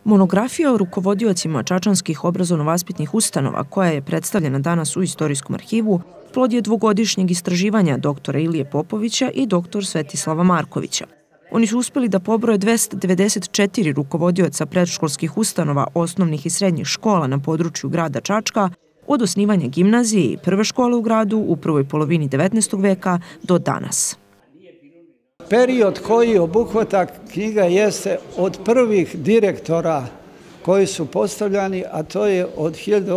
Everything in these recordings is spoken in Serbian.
Monografija o rukovodiocima čačanskih obrazovno-vaspitnih ustanova, koja je predstavljena danas u Istorijskom arhivu, plod je dvogodišnjeg istraživanja doktora Ilije Popovića i doktor Svetislava Markovića. Oni su uspeli da pobroje 294 rukovodioca predškolskih ustanova osnovnih i srednjih škola na području grada Čačka od osnivanja gimnazije i prve škole u gradu u prvoj polovini 19. veka do danas. Period koji obuhvata knjiga jeste od prvih direktora koji su postavljani, a to je od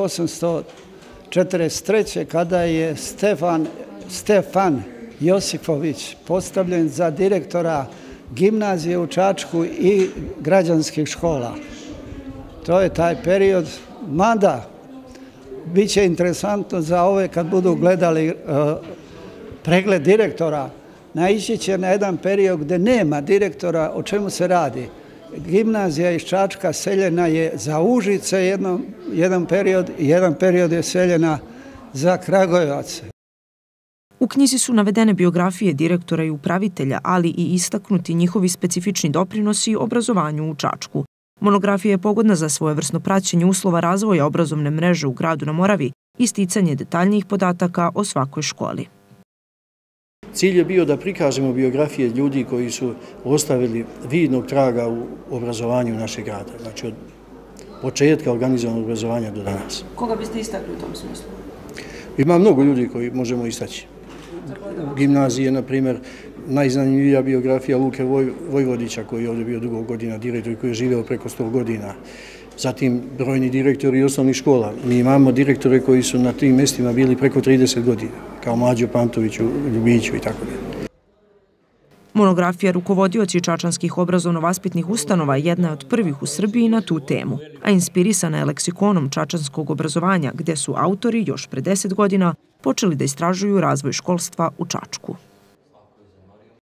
1843. kada je Stefan Josifović postavljen za direktora gimnazije u Čačku i građanskih škola. To je taj period, mada bit će interesantno za ove kad budu gledali pregled direktora, naići će na jedan period gde nema direktora. O čemu se radi? Gimnazija iz Čačka seljena je za Užice jedan period je seljena za Kragujevac. U knjizi su navedene biografije direktora i upravitelja, ali i istaknuti njihovi specifični doprinosi obrazovanju u Čačku. Monografija je pogodna za svojevrsno praćenje uslova razvoja obrazovne mreže u gradu na Moravi i sticanje detaljnijih podataka o svakoj školi. Cilj je bio da prikažemo biografije ljudi koji su ostavili vidnog traga u obrazovanju našeg grada, znači od početka organizovanog obrazovanja do danas. Koga biste istakli u tom smislu? Ima mnogo ljudi koji možemo istaći. Gimnazije, na primjer, najzanimljivija biografija Luke Vojvodića, koji je ovdje bio dugo godina direktor i koji je živeo preko 100 godina. Zatim brojni direktori osnovnih škola. Mi imamo direktore koji su na tim mjestima bili preko 30 godina, kao Mlađo Pantović u Ljubiću i tako dalje. Monografija Rukovodioci čačanskih obrazovno-vaspitnih ustanova jedna je od prvih u Srbiji na tu temu, a inspirisana je leksikonom čačanskog obrazovanja, gde su autori još pre 10 godina počeli da istražuju razvoj školstva u Čačku.